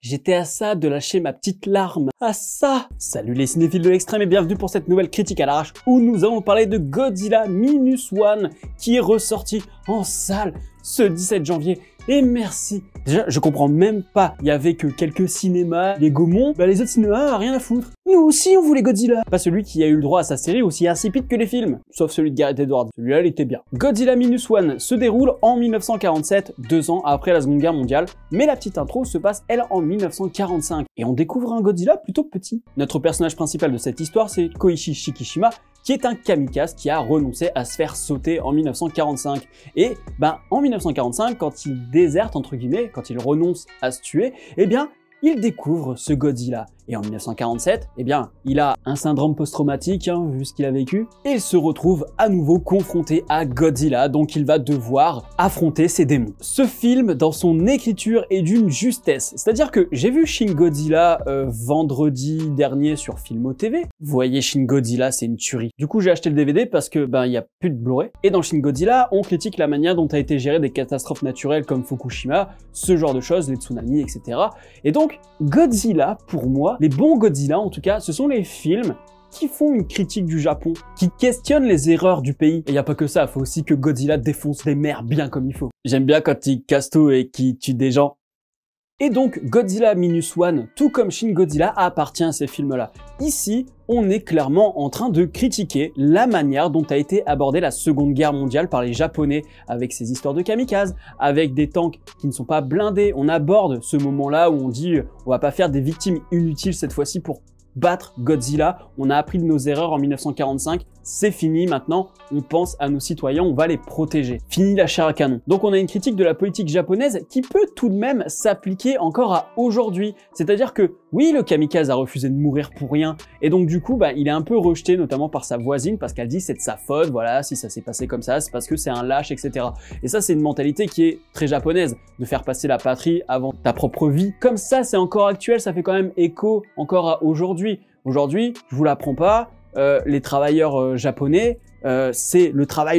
j'étais à ça de lâcher ma petite larme. À ça! Salut les cinéphiles de l'extrême et bienvenue pour cette nouvelle critique à l'arrache où nous allons parler de Godzilla Minus One qui est ressorti en salle ce 17 janvier. Et merci. Déjà, je comprends même pas. Il y avait que quelques cinémas, les Gaumont. Bah, les autres cinémas, rien à foutre. Nous aussi, on voulait Godzilla. Pas celui qui a eu le droit à sa série aussi insipide que les films. Sauf celui de Gareth Edwards. Celui-là, il était bien. Godzilla Minus One se déroule en 1947, 2 ans après la Seconde Guerre mondiale. Mais la petite intro se passe, elle, en 1945. Et on découvre un Godzilla plutôt petit. Notre personnage principal de cette histoire, c'est Koichi Shikishima, qui est un kamikaze qui a renoncé à se faire sauter en 1945. Et en 1945, quand il déserte, entre guillemets, quand il renonce à se tuer, eh bien, il découvre ce Godzilla. Et en 1947, eh bien, il a un syndrome post-traumatique, vu ce qu'il a vécu, et il se retrouve à nouveau confronté à Godzilla, donc il va devoir affronter ses démons. Ce film, dans son écriture, est d'une justesse. C'est-à-dire que j'ai vu Shin Godzilla vendredi dernier sur Filmo TV. Vous voyez, Shin Godzilla, c'est une tuerie. Du coup, j'ai acheté le DVD parce que, il y a plus de Blu-ray. Et dans Shin Godzilla, on critique la manière dont a été gérée des catastrophes naturelles comme Fukushima, ce genre de choses, les tsunamis, etc. Et donc, Godzilla, pour moi, les bons Godzilla, en tout cas, ce sont les films qui font une critique du Japon, qui questionnent les erreurs du pays. Et y a pas que ça, il faut aussi que Godzilla défonce les mers bien comme il faut. J'aime bien quand il casse tout et qu'il tue des gens. Et donc, Godzilla Minus One, tout comme Shin Godzilla, appartient à ces films-là. Ici, on est clairement en train de critiquer la manière dont a été abordée la Seconde Guerre mondiale par les Japonais, avec ces histoires de kamikazes, avec des tanks qui ne sont pas blindés. On aborde ce moment-là où on dit on va pas faire des victimes inutiles cette fois-ci pour battre Godzilla. On a appris de nos erreurs en 1945, c'est fini maintenant, on pense à nos citoyens, on va les protéger. Fini la chair à canon. Donc on a une critique de la politique japonaise qui peut tout de même s'appliquer encore à aujourd'hui. C'est-à-dire que oui, le kamikaze a refusé de mourir pour rien, et donc du coup, il est un peu rejeté, notamment par sa voisine, parce qu'elle dit c'est de sa faute, voilà, si ça s'est passé comme ça, c'est parce que c'est un lâche, etc. Et ça, c'est une mentalité qui est très japonaise, de faire passer la patrie avant ta propre vie. Comme ça, c'est encore actuel, ça fait quand même écho encore à aujourd'hui. Aujourd'hui, je vous l'apprends pas, les travailleurs japonais, c'est le travail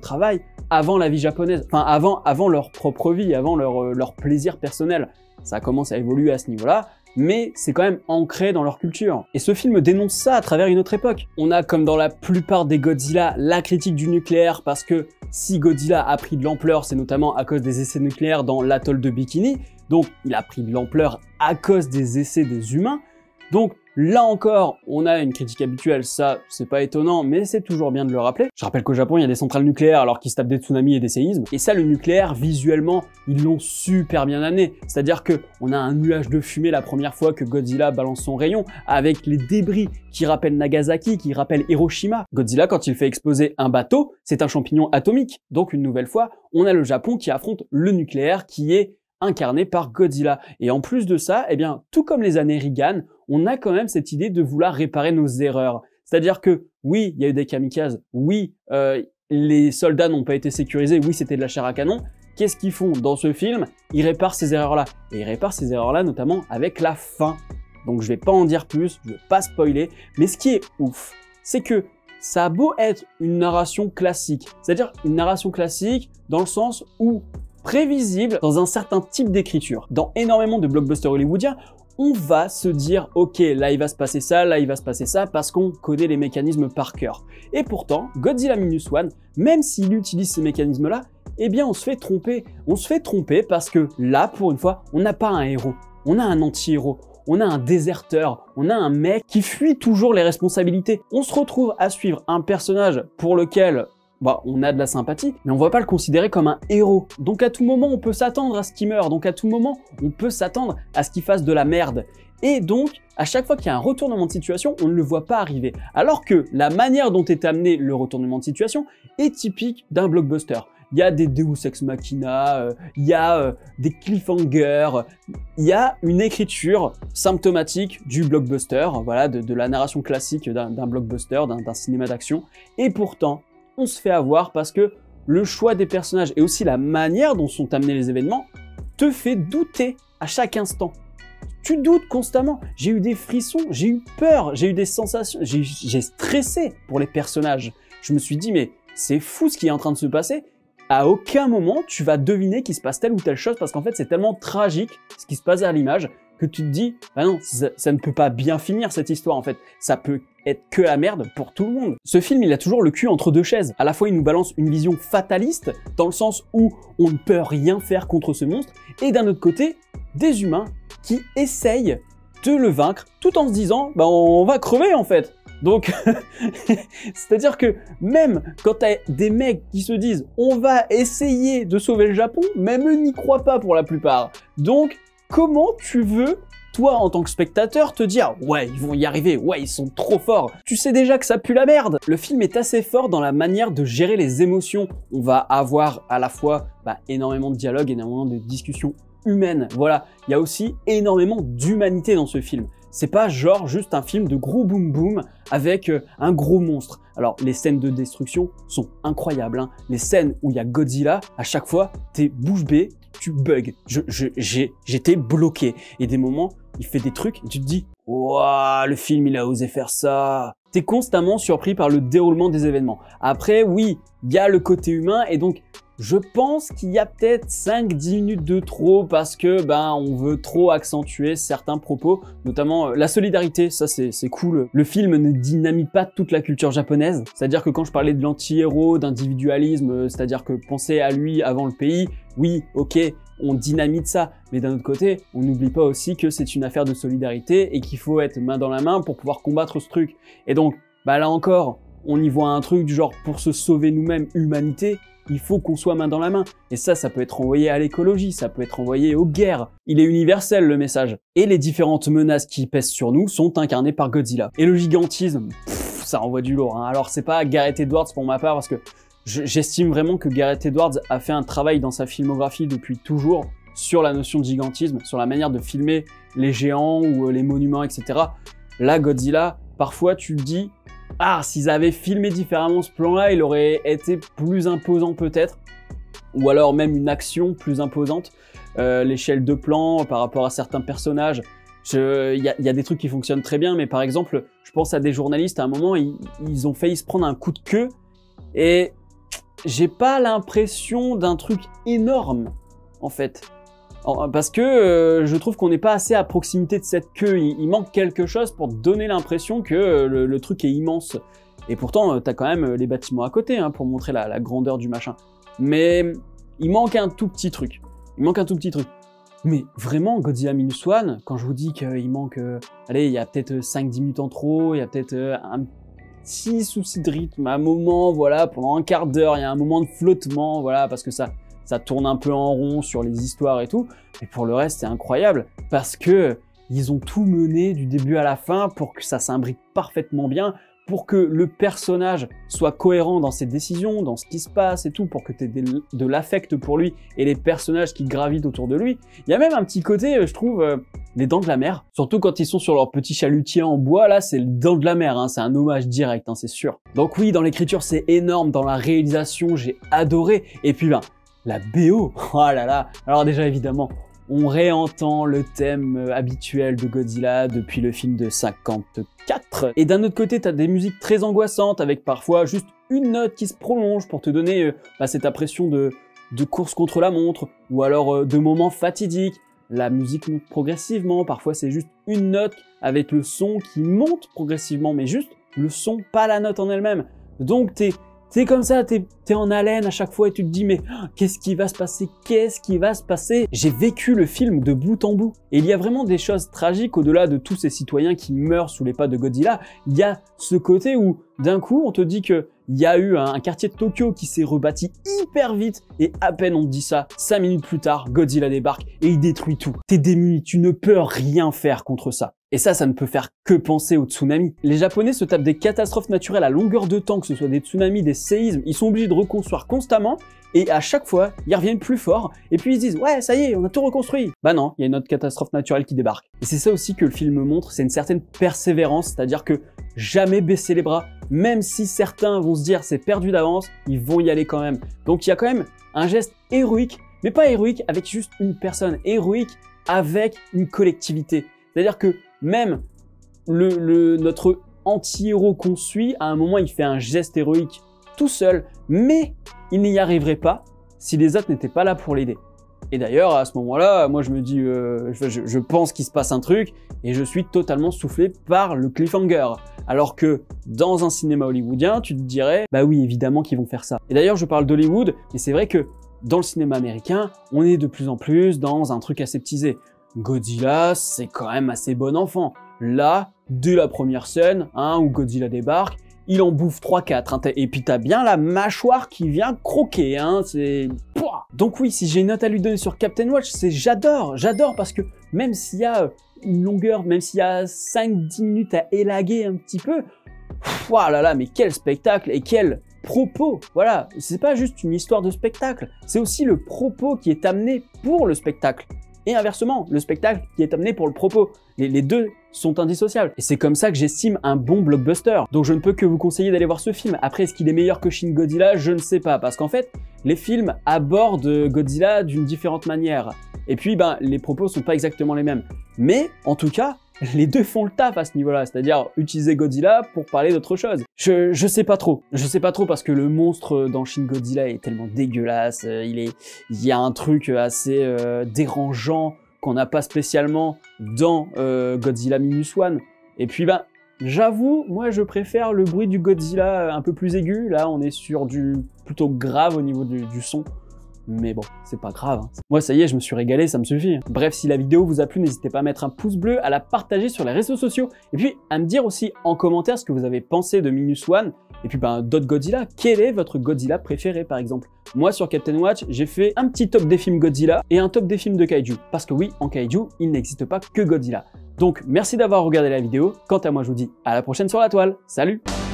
avant la vie japonaise, enfin avant leur propre vie, avant leur plaisir personnel. Ça commence à évoluer à ce niveau-là, mais c'est quand même ancré dans leur culture. Et ce film dénonce ça à travers une autre époque. On a, comme dans la plupart des Godzilla, la critique du nucléaire, parce que si Godzilla a pris de l'ampleur, c'est notamment à cause des essais nucléaires dans l'atoll de Bikini, donc il a pris de l'ampleur à cause des essais des humains. Donc là encore, on a une critique habituelle, ça c'est pas étonnant, mais c'est toujours bien de le rappeler. Je rappelle qu'au Japon, il y a des centrales nucléaires alors qu'ils se tapent des tsunamis et des séismes. Et ça, le nucléaire, visuellement, ils l'ont super bien amené. C'est-à-dire que on a un nuage de fumée la première fois que Godzilla balance son rayon, avec les débris qui rappellent Nagasaki, qui rappellent Hiroshima. Godzilla, quand il fait exploser un bateau, c'est un champignon atomique. Donc une nouvelle fois, on a le Japon qui affronte le nucléaire qui est incarné par Godzilla. Et en plus de ça, tout comme les années Reagan, on a quand même cette idée de vouloir réparer nos erreurs. C'est-à-dire que oui, il y a eu des kamikazes, oui, les soldats n'ont pas été sécurisés, oui, c'était de la chair à canon. Qu'est-ce qu'ils font dans ce film? Ils réparent ces erreurs-là. Et ils réparent ces erreurs-là notamment avec la fin. Donc je vais pas en dire plus, je vais pas spoiler, mais ce qui est ouf, c'est que ça a beau être une narration classique, c'est-à-dire une narration classique dans le sens où prévisible dans un certain type d'écriture. Dans énormément de blockbusters hollywoodiens, on va se dire ok, là il va se passer ça, là il va se passer ça, parce qu'on connaît les mécanismes par cœur. Et pourtant, Godzilla Minus One, même s'il utilise ces mécanismes-là, on se fait tromper. On se fait tromper parce que là, pour une fois, on n'a pas un héros, on a un anti-héros. On a un déserteur, on a un mec qui fuit toujours les responsabilités. On se retrouve à suivre un personnage pour lequel on a de la sympathie, mais on va pas le considérer comme un héros. Donc à tout moment, on peut s'attendre à ce qu'il meure. Donc à tout moment, on peut s'attendre à ce qu'il fasse de la merde. Et donc, à chaque fois qu'il y a un retournement de situation, on ne le voit pas arriver. Alors que la manière dont est amené le retournement de situation est typique d'un blockbuster. Il y a des Deus Ex Machina, il y a des cliffhangers, il y a une écriture symptomatique du blockbuster, voilà, de la narration classique d'un blockbuster, d'un cinéma d'action. Et pourtant, on se fait avoir parce que le choix des personnages et aussi la manière dont sont amenés les événements te fait douter à chaque instant. Tu doutes constamment. J'ai eu des frissons, j'ai eu peur, j'ai eu des sensations, j'ai stressé pour les personnages. Je me suis dit, mais c'est fou ce qui est en train de se passer. À aucun moment, tu vas deviner qu'il se passe telle ou telle chose parce qu'en fait, c'est tellement tragique ce qui se passe à l'image que tu te dis, bah non, ça ne peut pas bien finir cette histoire en fait. Ça peut être que la merde pour tout le monde. Ce film, il a toujours le cul entre deux chaises. À la fois, il nous balance une vision fataliste, dans le sens où on ne peut rien faire contre ce monstre, et d'un autre côté, des humains qui essayent de le vaincre, tout en se disant, bah on va crever en fait. Donc, c'est-à-dire que même quand t'as des mecs qui se disent « on va essayer de sauver le Japon », même eux n'y croient pas pour la plupart. Donc, comment tu veux, toi en tant que spectateur, te dire « ouais, ils vont y arriver, ouais, ils sont trop forts ». Tu sais déjà que ça pue la merde. Le film est assez fort dans la manière de gérer les émotions. On va avoir à la fois énormément de dialogue, énormément de discussions humaines. Voilà, il y a aussi énormément d'humanité dans ce film. C'est pas genre juste un film de gros boom boom avec un gros monstre. Alors les scènes de destruction sont incroyables, hein. Les scènes où il y a Godzilla, à chaque fois, t'es bouche bée, tu bugs. J'étais bloqué. Et des moments, il fait des trucs et tu te dis « Waouh, le film, il a osé faire ça !» T'es constamment surpris par le déroulement des événements. Après, oui, il y a le côté humain et donc je pense qu'il y a peut-être 5-10 minutes de trop parce que on veut trop accentuer certains propos, notamment la solidarité, ça c'est cool. Le film ne dynamite pas toute la culture japonaise, c'est-à-dire que quand je parlais de l'anti-héros, d'individualisme, c'est-à-dire que penser à lui avant le pays, oui, ok, on dynamite ça, mais d'un autre côté, on n'oublie pas aussi que c'est une affaire de solidarité et qu'il faut être main dans la main pour pouvoir combattre ce truc. Et donc, là encore, on y voit un truc du genre pour se sauver nous-mêmes, humanité, il faut qu'on soit main dans la main. Et ça peut être envoyé à l'écologie, ça peut être envoyé aux guerres. Il est universel le message. Et les différentes menaces qui pèsent sur nous sont incarnées par Godzilla. Et le gigantisme, ça envoie du lourd, hein. Alors c'est pas Gareth Edwards pour ma part parce que j'estime vraiment que Gareth Edwards a fait un travail dans sa filmographie depuis toujours sur la notion de gigantisme, sur la manière de filmer les géants ou les monuments, etc. Là, Godzilla, parfois tu te dis, ah, s'ils avaient filmé différemment ce plan-là, il aurait été plus imposant peut-être, ou alors même une action plus imposante. L'échelle de plan par rapport à certains personnages, il y a des trucs qui fonctionnent très bien, mais par exemple, je pense à des journalistes, à un moment, ils ont failli se prendre un coup de queue, et j'ai pas l'impression d'un truc énorme, en fait. Parce que je trouve qu'on n'est pas assez à proximité de cette queue. Il manque quelque chose pour donner l'impression que le truc est immense. Et pourtant, t'as quand même les bâtiments à côté pour montrer la grandeur du machin. Mais il manque un tout petit truc. Il manque un tout petit truc. Mais vraiment, Godzilla Minus One, quand je vous dis qu'il manque... allez, il y a peut-être 5-10 minutes en trop, il y a peut-être un petit souci de rythme à un moment, voilà, pendant un quart d'heure, il y a un moment de flottement, voilà, parce que ça tourne un peu en rond sur les histoires et tout. Mais pour le reste, c'est incroyable parce que ils ont tout mené du début à la fin pour que ça s'imbrique parfaitement bien, pour que le personnage soit cohérent dans ses décisions, dans ce qui se passe et tout, pour que tu aies de l'affect pour lui et les personnages qui gravitent autour de lui. Il y a même un petit côté, je trouve, les Dents de la Mer. Surtout quand ils sont sur leur petit chalutier en bois, là, c'est les Dents de la Mer, hein, c'est un hommage direct, hein, c'est sûr. Donc oui, dans l'écriture, c'est énorme, dans la réalisation, j'ai adoré. Et puis la BO, oh là là. Alors déjà, évidemment, on réentend le thème habituel de Godzilla depuis le film de 54. Et d'un autre côté, t'as des musiques très angoissantes avec parfois juste une note qui se prolonge pour te donner cette impression de course contre la montre ou alors de moments fatidiques. La musique monte progressivement, parfois c'est juste une note avec le son qui monte progressivement, mais juste le son, pas la note en elle-même. Donc t'es comme ça, t'es en haleine à chaque fois et tu te dis mais qu'est-ce qui va se passer? Qu'est-ce qui va se passer? J'ai vécu le film de bout en bout. Et il y a vraiment des choses tragiques au-delà de tous ces citoyens qui meurent sous les pas de Godzilla. Il y a ce côté où d'un coup on te dit que il y a eu un quartier de Tokyo qui s'est rebâti hyper vite et à peine on te dit ça, 5 minutes plus tard, Godzilla débarque et il détruit tout. T'es démuni, tu ne peux rien faire contre ça. Et ça ne peut faire que penser au tsunami. Les Japonais se tapent des catastrophes naturelles à longueur de temps, que ce soit des tsunamis, des séismes, ils sont obligés de reconstruire constamment et à chaque fois, ils reviennent plus forts et puis ils se disent « Ouais, ça y est, on a tout reconstruit !» Bah non, il y a une autre catastrophe naturelle qui débarque. Et c'est ça aussi que le film montre, c'est une certaine persévérance, c'est-à-dire que jamais baisser les bras, même si certains vont se dire c'est perdu d'avance, ils vont y aller quand même. Donc il y a quand même un geste héroïque, mais pas héroïque avec juste une personne, héroïque avec une collectivité. C'est-à-dire que même notre anti-héros qu'on suit, à un moment il fait un geste héroïque tout seul, mais il n'y arriverait pas si les autres n'étaient pas là pour l'aider. Et d'ailleurs, à ce moment-là, moi je me dis, je pense qu'il se passe un truc, et je suis totalement soufflé par le cliffhanger. Alors que dans un cinéma hollywoodien, tu te dirais, bah oui, évidemment qu'ils vont faire ça. Et d'ailleurs, je parle d'Hollywood, et c'est vrai que dans le cinéma américain, on est de plus en plus dans un truc aseptisé. Godzilla, c'est quand même assez bon enfant. Là, dès la première scène, où Godzilla débarque, il en bouffe 3-4, hein, et puis t'as bien la mâchoire qui vient croquer, c'est... Pouah. Donc oui, si j'ai une note à lui donner sur Captain Watch, c'est j'adore parce que même s'il y a une longueur, même s'il y a 5-10 minutes à élaguer un petit peu, oh là là, mais quel spectacle et quel propos, voilà, c'est pas juste une histoire de spectacle, c'est aussi le propos qui est amené pour le spectacle. Et inversement, le spectacle qui est amené pour le propos. Les deux sont indissociables. Et c'est comme ça que j'estime un bon blockbuster. Donc je ne peux que vous conseiller d'aller voir ce film. Après, est-ce qu'il est meilleur que Shin Godzilla? Je ne sais pas. Parce qu'en fait, les films abordent Godzilla d'une différente manière. Et puis, les propos sont pas exactement les mêmes. Mais, en tout cas, les deux font le taf à ce niveau-là, c'est-à-dire utiliser Godzilla pour parler d'autre chose. Je sais pas trop. Je sais pas trop parce que le monstre dans Shin Godzilla est tellement dégueulasse. Il y a un truc assez dérangeant qu'on n'a pas spécialement dans Godzilla Minus One. Et puis j'avoue, moi je préfère le bruit du Godzilla un peu plus aigu. Là, on est sur du plutôt grave au niveau du son. Mais bon, c'est pas grave. Moi, ça y est, je me suis régalé, ça me suffit. Bref, si la vidéo vous a plu, n'hésitez pas à mettre un pouce bleu, à la partager sur les réseaux sociaux, et puis à me dire aussi en commentaire ce que vous avez pensé de Minus One, et puis d'autres Godzilla. Quel est votre Godzilla préféré, par exemple? Moi, sur Captain Watch, j'ai fait un petit top des films Godzilla et un top des films de Kaiju. Parce que oui, en Kaiju, il n'existe pas que Godzilla. Donc, merci d'avoir regardé la vidéo. Quant à moi, je vous dis à la prochaine sur la toile. Salut!